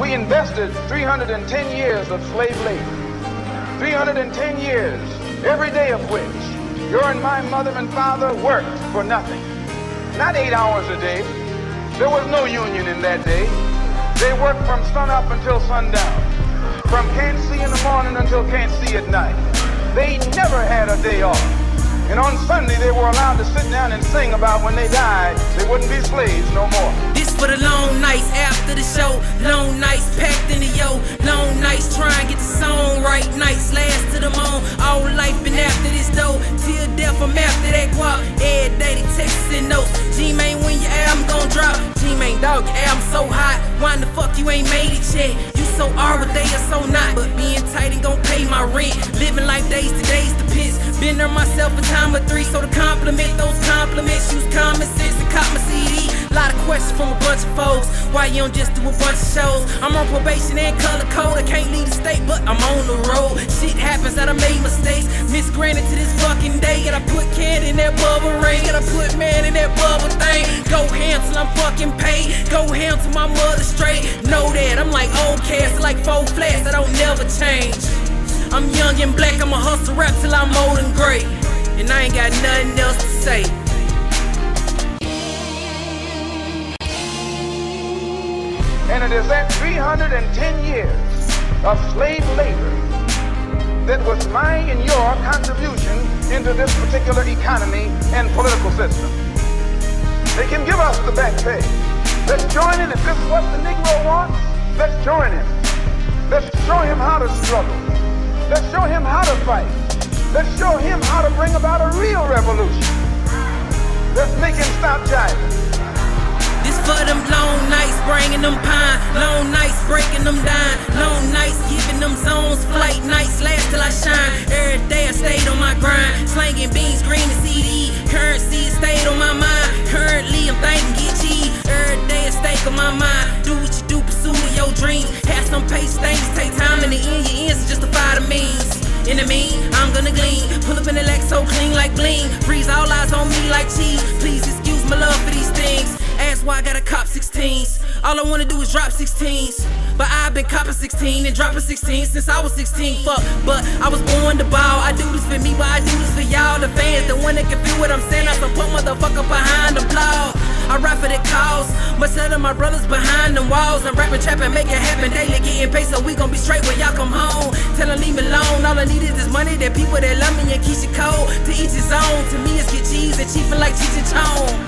we invested 310 years of slave labor. 310 years, every day of which your and my mother and father worked for nothing. Not 8 hours a day. There was no union in that day. They worked from sun up until sundown. From can't see in the morning until can't see at night. They never had a day off. And on Sunday, they were allowed to sit down and sing about when they died, they wouldn't be slaves no more. This for the long nights after the show. Long nights packed in the yo. Long nights trying to get the song right. Nights last to the moon. All life been after this dough. Till death, I'm after that guap. Every day they texts and notes. G-Man, when your album gon' drop? G-Man, dog, your album so hot. Why the fuck you ain't made it yet? You so are what they are so not. But being tight ain't gon' pay my rent. Living life days to days to piss. Been there myself a time or three, so to compliment those compliments, use common sense and cop my CD. Lot of questions from a bunch of folks. Why you don't just do a bunch of shows? I'm on probation and color code. I can't leave the state, but I'm on the road. Shit happens that I made mistakes. Misgranted to this fucking day. Gotta put can in that bubble ring. Gotta put man in that bubble thing. Go ham till I'm fucking paid. Go ham till my mother straight. Know that I'm like old cats, like 4 flats. I don't never change. I'm young and black, I'ma hustle rap till I'm old and gray. And I ain't got nothing else to say. And it is that 310 years of slave labor that was my and your contribution into this particular economy and political system. They can give us the back pay. Let's join in. If this is what the Negro wants, let's join him. Let's show him how to struggle. Let's show him how to fight. Let's show him how to bring about a real revolution. Let's make him stop jiving. This for them long nights, bringing them pine. Long nights, breaking them down. Long nights, giving them zones. Flight nights, last till I shine. Every day I stayed on my grind. Slanging beans, green and CD. Currency stayed on my mind. Currently I'm thinking get cheese. Every day a stake on my mind. Do what you do, pursue your dreams. Have some patience, things take time. In the end, your ends justify the means. In the mean, I'm gonna glean. Pull up in the Lex so clean like bling. Freeze all eyes on me like cheese. Please excuse my love for these things. Ask why I got a cop 16s. All I wanna do is drop 16s. But I've been copping 16 and dropping 16 since I was 16. Fuck, but I was born to ball. I do this for me, but I do this for y'all, the fans. The one that can feel what I'm saying. I some put motherfucker behind the blog. I rap for the cause. Much of my brothers behind them walls. I'm rapping, trapping, make it happen daily. Getting paid, so we gon' be straight when y'all come home. Tell them leave me alone. All I need is this money. That people that love me and keep it cold. To each his own. To me, it's get cheese and chiefin' like Cheech and Chong.